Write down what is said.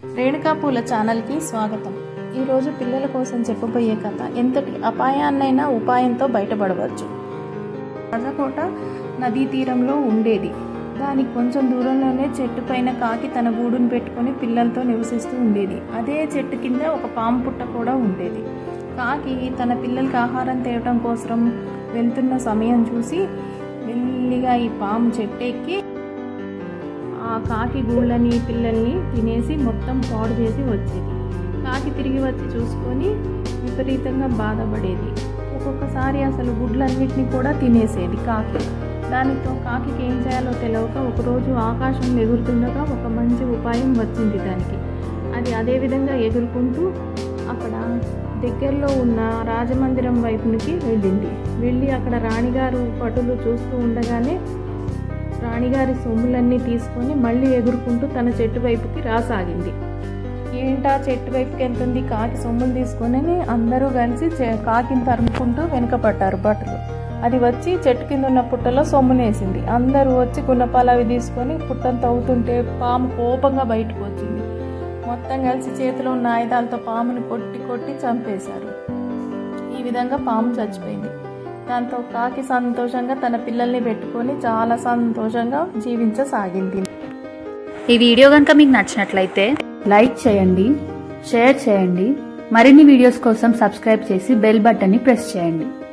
రేణుకా పూల ఛానల్కి స్వాగతం। ఈరోజు పిల్లల కోసం చెప్పబోయే కథ ఎంతటి అపాయాన్నైనా ఉపాయంతో బయటపడవచ్చు। రాజకోట నదీ తీరంలో ఉండేది। దానికి కొంచెం దూరంలోనే చెట్టు పైన కాకి తన గూడును పెట్టుకొని పిల్లలతో నివసిస్తూ ఉండేది। అదే చెట్టు కింద ఒక పాము పుట్ట కూడా ఉండేది। కాకి తన పిల్లలకి ఆహారం తేవడం కోసం వెళ్తున్న సమయం చూసి మెల్లిగా ఈ పాము చెట్టు ఎక్కి ఆ కాకి గూళ్ళని పిల్లల్ని తినేసి మొత్తం పాడు చేసి వచ్చేది। కాకి తిరిగి వచ్చి చూసుకొని విపరీతంగా బాధపడేది। ఒక్కొక్కసారి అసలు గుడ్లన్నిటిని కూడా తినేసేది కాకి। దానితో కాకి ఏం చేయాలో తెలియక ఒకరోజు ఆకాశంలో ఎగురుతుండగా ఒక మంచి ఉపాయం వచ్చింది దానికి। అది అదే విధంగా ఎగురుకుంటూ అక్కడ దగ్గరలో ఉన్న రాజమందిరం వైపునికి వెళ్ళి అక్కడ రాణిగారు పటులు చూస్తూ ఉండగానే రాణిగారి సొమ్ములన్నీ తీసుకొని మళ్ళీ ఎగురుకుంటూ తన చెట్టు వైపుకి రాసాగింది। ఏంటా చెట్టు వైపుకి వెళ్తుంది కాకి సొమ్ములు తీసుకొని అందరూ కలిసి కాకిని తరుముకుంటూ వెనుకపడ్డారు భటులు। అది వచ్చి చెట్టు కింద ఉన్న పుట్టలో సొమ్మునేసింది। అందరూ వచ్చి గున్నపాలు అవి తీసుకొని పుట్టను తవ్వుతుంటే పాము కోపంగా బయటకు వచ్చింది। మొత్తం కలిసి చేతిలో ఉన్న ఆయుధాలతో పాముని కొట్టి కొట్టి చంపేశారు। ఈ విధంగా పాము చచ్చిపోయింది। దాంతో కాకి సంతోషంగా తన పిల్లల్ని పెట్టుకొని చాలా సంతోషంగా జీవించసాగింది। ఈ వీడియో కనుక మీకు నచ్చినట్లయితే లైక్ చేయండి, షేర్ చేయండి, మరిన్ని వీడియోస్ కోసం సబ్స్క్రైబ్ చేసి బెల్ బటన్ని ప్రెస్ చేయండి।